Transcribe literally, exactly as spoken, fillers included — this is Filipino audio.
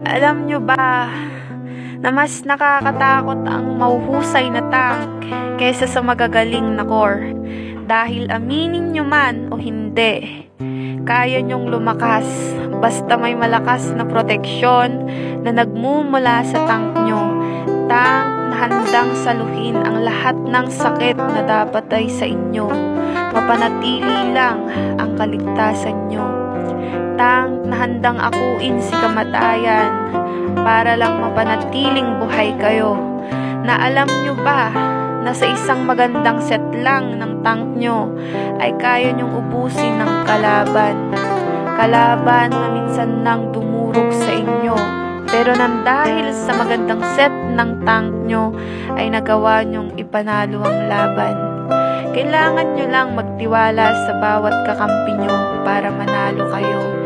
Alam nyo ba na mas nakakatakot ang mauhusay na tank kaysa sa magagaling na core? Dahil aminin nyo man o hindi, kaya nyong lumakas basta may malakas na proteksyon na nagmumula sa tank nyo. Tank na handang saluhin ang lahat ng sakit na dapat ay sa inyo. Mapanatili lang ang kaligtasan nyo. Tank na handang akuin si kamatayan para lang mapanatiling buhay kayo. Na alam nyo ba na sa isang magandang set lang ng tank nyo ay kaya nyong ubusin ng kalaban. Kalaban na minsan nang dumurog sa inyo, pero nang dahil sa magandang set ng tank nyo ay nagawa nyong ipanalo ang laban. Kailangan nyo lang magtiwala sa bawat kakampi nyo para manalo kayo.